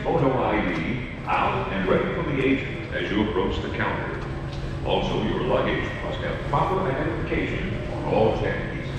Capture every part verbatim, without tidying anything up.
photo I D out and ready for the agent as you approach the counter. Also, your luggage must have proper identification on all check pieces.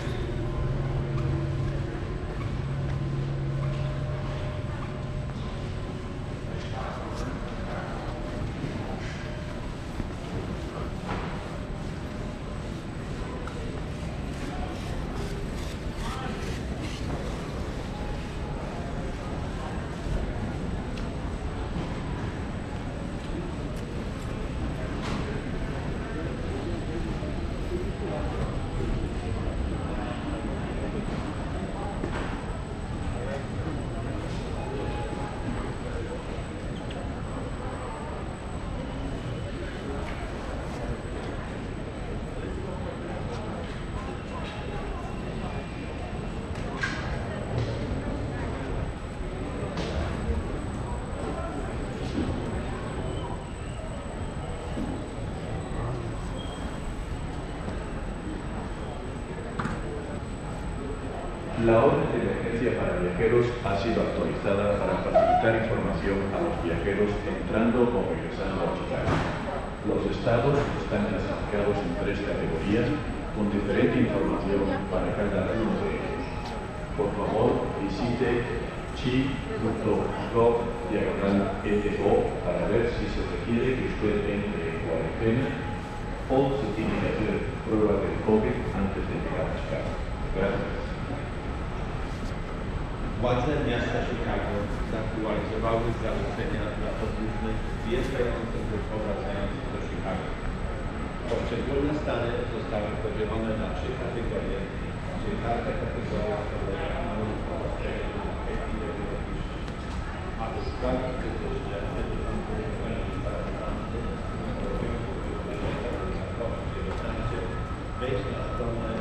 La orden de emergencia para viajeros ha sido actualizada para facilitar información a los viajeros entrando o regresando a Chicago. Los estados están clasificados en tres categorías con diferente información para cada uno de ellos. Por favor, visite chi punto gov diagonal edo para ver si se requiere que usted entre en cuarentena o si tiene que hacer pruebas de COVID antes de llegar a Chicago. Gracias. Władze miasta Chicago zaktualizowały zalecenia dla podróżnych wjeżdżających lub powracających do Chicago. Poszczególne stany zostały podzielone na trzy kategorie, gdzie każda kategoria podlega monitorowania epidemiologicznym, aby sprawdzić krytycznie wejść na stronę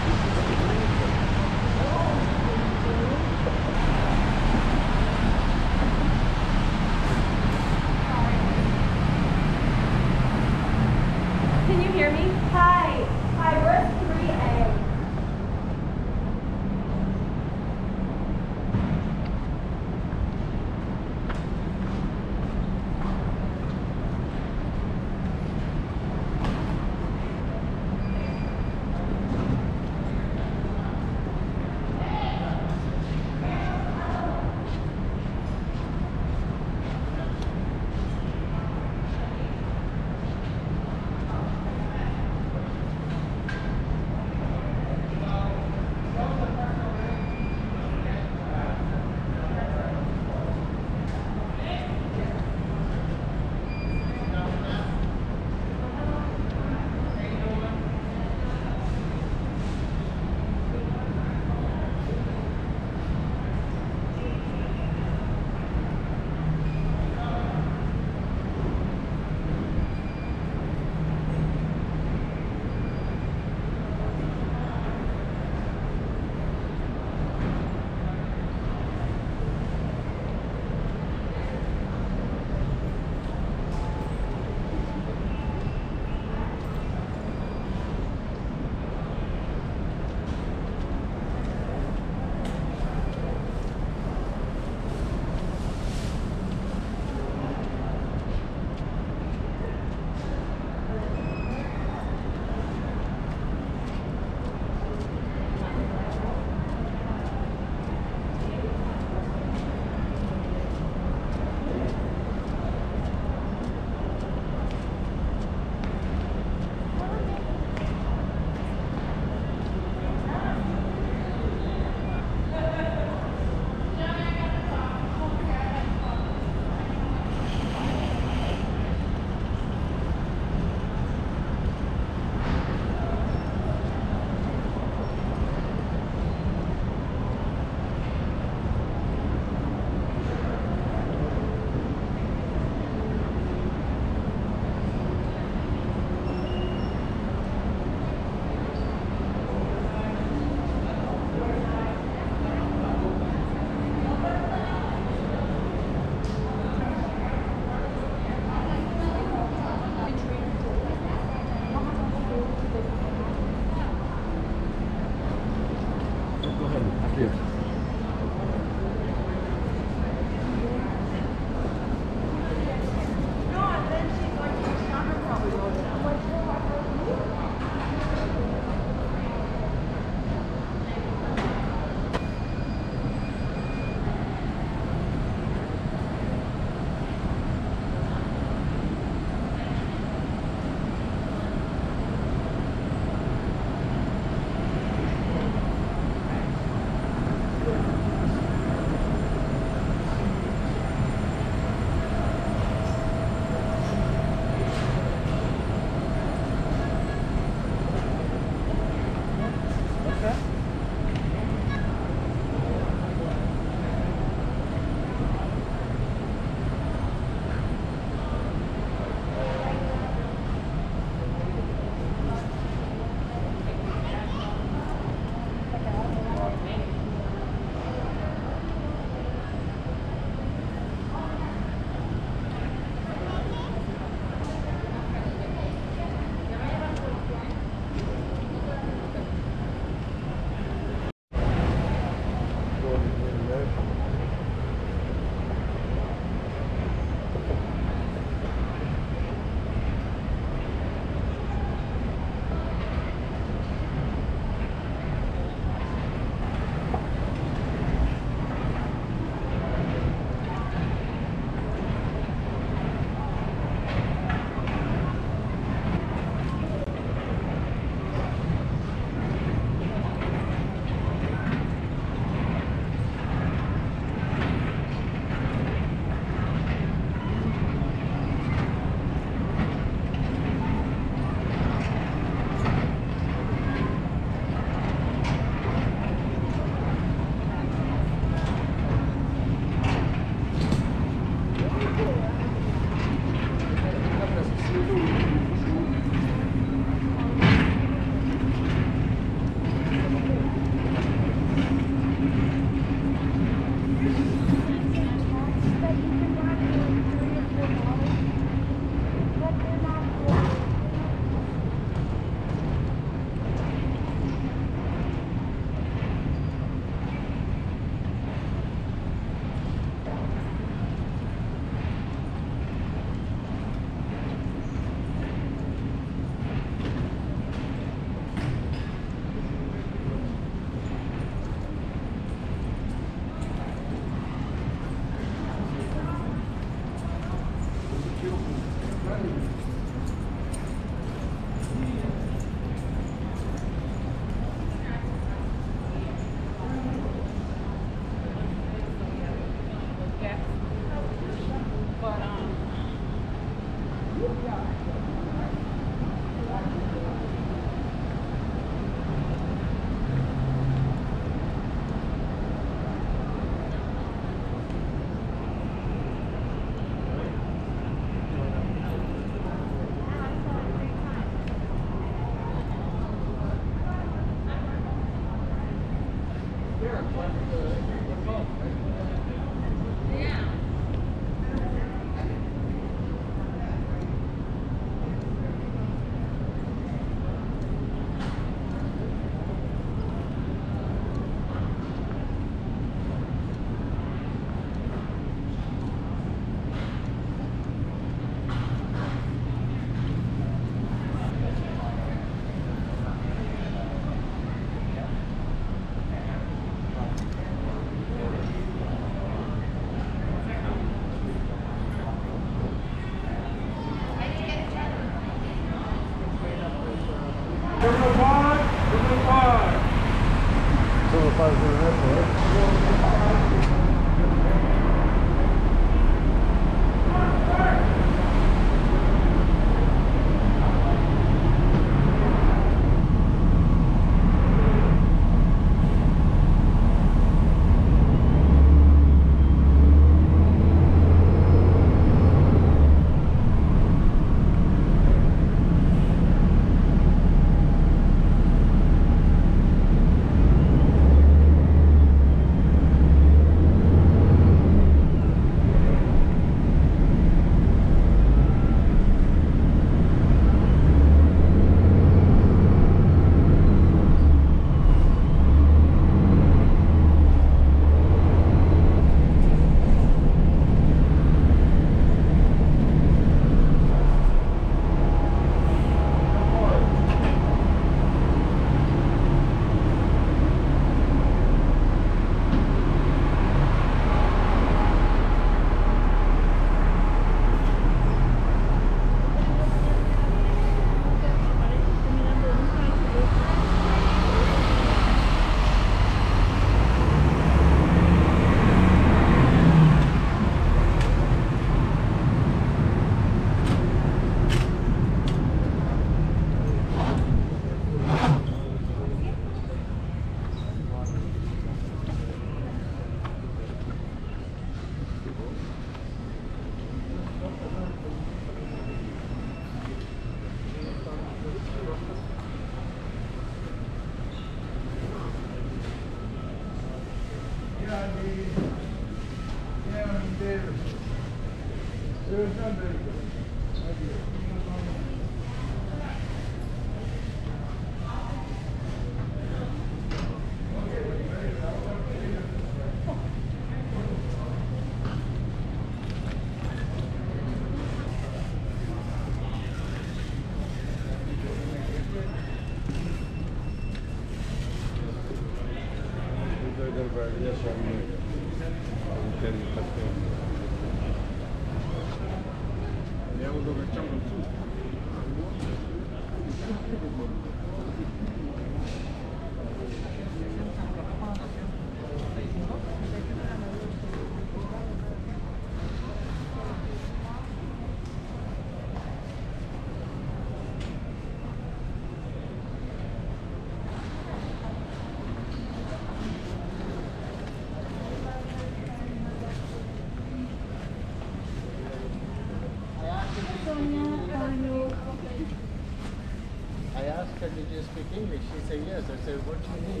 I asked her, did you speak English? She said yes. I said, what do you need?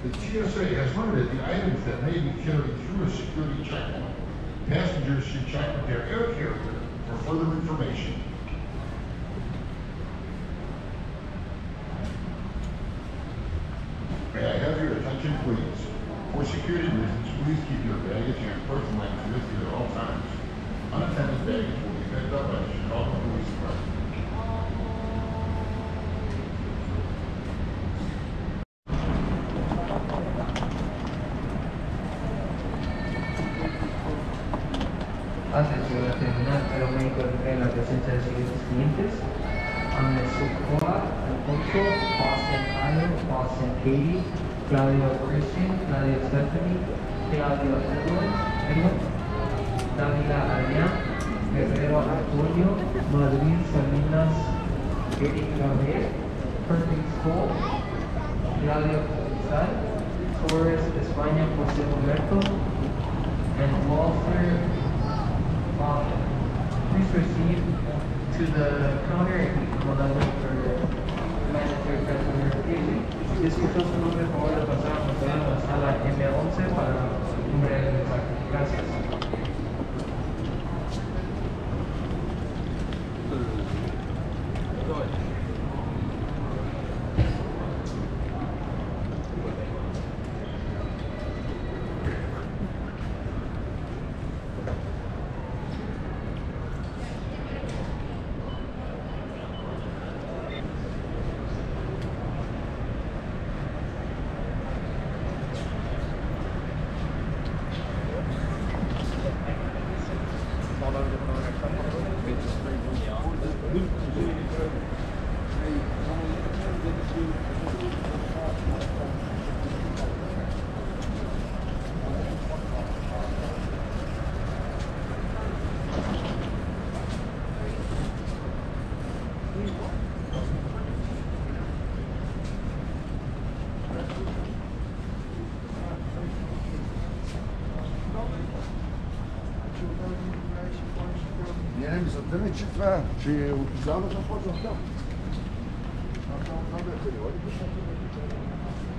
The T S A has limited the items that may be carried through a security checkpoint. Passengers should check with their air carrier for further information. May I have your attention, please? For security reasons, please keep your baggage and personal items with you at all times. Unattended baggage will be picked up by the Chicago Police Department. Atención a terminar aeromédico en la presencia de los siguientes clientes: Sokoa, Alfonso, Boston Kyle, Boston Katie, Claudio Christian, Claudio Stephanie, Claudio Edwin, Edwin, Daniela Adrián, Guerrero Antonio, Madrid Salinas, Eric Gabriel, Perfect School, Claudio Cristal, Torres España, José Roberto, and Walter. Um, please proceed to the counter and come on for mandatory present verification. Disculpe su nombre, por favor, de pasar a mostrar en la sala M once para un breve mensaje. Gracias. Nie wiem, co tyle ci trwa, czy upisano to w porządku? No to, no,